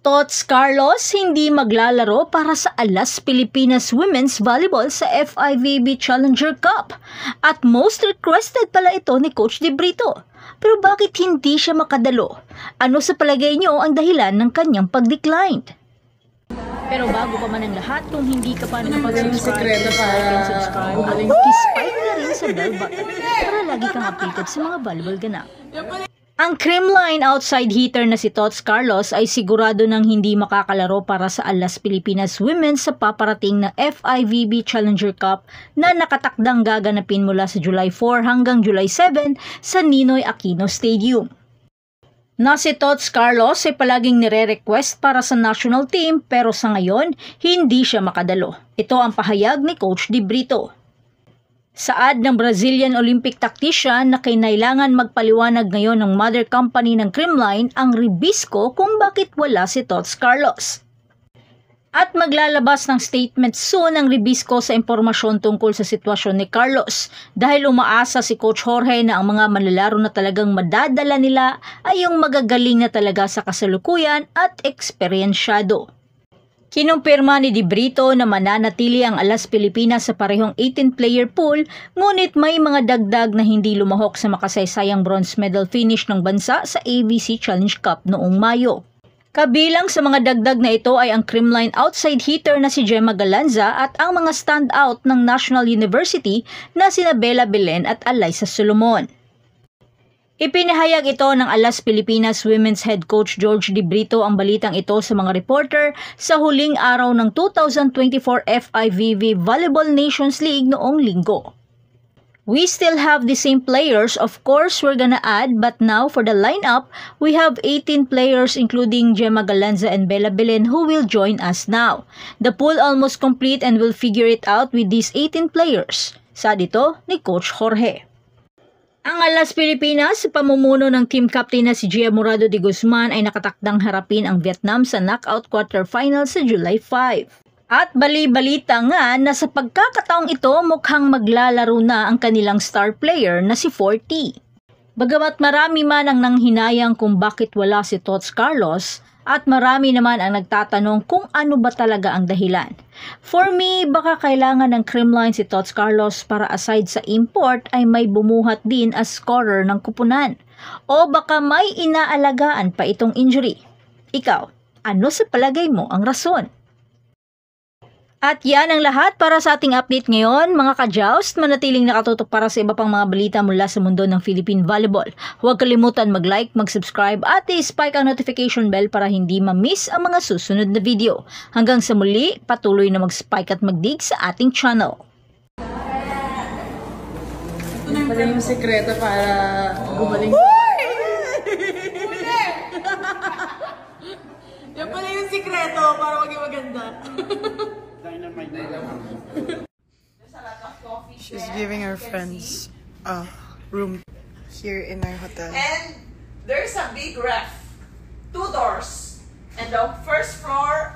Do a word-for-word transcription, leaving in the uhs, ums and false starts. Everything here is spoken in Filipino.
Tots Carlos hindi maglalaro para sa Alas Pilipinas Women's Volleyball sa F I V B Challenger Cup. At most requested pala ito ni Coach De Brito. Pero bakit hindi siya makadalo? Ano sa palagay niyo ang dahilan ng kanyang pag-decline? Pero bago pa man ang lahat, kung hindi ka pa nakapag-subscribe, like and subscribe at kispike na rin sa bell button para lagi kang updated sa mga volleyball ganap. Ang creamline outside hitter na si Tots Carlos ay sigurado nang hindi makakalaro para sa Alas Pilipinas Women sa paparating na F I V B Challenger Cup na nakatakdang gaganapin mula sa July four hanggang July seven sa Ninoy Aquino Stadium. Na si Tots Carlos ay palaging nire-request para sa national team pero sa ngayon hindi siya makadalo. Ito ang pahayag ni Coach De Brito. Saad ng Brazilian Olympic tactician na kinailangan magpaliwanag ngayon ng mother company ng Creamline ang Ribisco kung bakit wala si Tots Carlos. At maglalabas ng statement soon ang Ribisco sa impormasyon tungkol sa sitwasyon ni Carlos dahil umaasa si Coach Jorge na ang mga manlalaro na talagang madadala nila ay yung magagaling na talaga sa kasalukuyan at eksperyensyado. Kinumpirma ni De Brito na mananatili ang Alas Pilipinas sa parehong eighteen player pool, ngunit may mga dagdag na hindi lumahok sa makasaysayang bronze medal finish ng bansa sa A B C Challenge Cup noong Mayo. Kabilang sa mga dagdag na ito ay ang creamline outside hitter na si Gemma Galanza at ang mga standout ng National University na sina Bella Belen at Alyssa Solomon. Ipinahayag ito ng Alas Pilipinas Women's Head Coach George De Brito ang balitang ito sa mga reporter sa huling araw ng two thousand twenty-four F I V B Volleyball Nations League noong linggo. We still have the same players, of course we're gonna add, but now for the lineup, we have eighteen players including Gemma Galanza and Bella Belen who will join us now. The pool almost complete and we'll figure it out with these eighteen players. Saad ito ni Coach Jorge. Ang Alas Pilipinas sa pamumuno ng team captain na si Gia Morado de Guzman ay nakatakdang harapin ang Vietnam sa knockout quarterfinal sa July five. At bali-balita nga na sa pagkakataong ito mukhang maglalaro na ang kanilang star player na si forty. Bagamat marami man ang nanghinayang kung bakit wala si Tots Carlos at marami naman ang nagtatanong kung ano ba talaga ang dahilan. For me, baka kailangan ng creamline si Tots Carlos para aside sa import ay may bumuhat din as scorer ng kupunan. O baka may inaalagaan pa itong injury. Ikaw, ano sa palagay mo ang rason? At yan ang lahat para sa ating update ngayon, mga ka-joust. Manatiling nakatutok para sa iba pang mga balita mula sa mundo ng Philippine Volleyball. Huwag kalimutan mag-like, mag-subscribe at i-spike ang notification bell para hindi ma-miss ang mga susunod na video. Hanggang sa muli, patuloy na mag-spike at mag-dig sa ating channel. Ito na pala yung sekreto para gumaling. Yan pala yung sekreto para maging maganda. She's giving her friends a room here in our hotel. And there's a big ref, two doors, and the first floor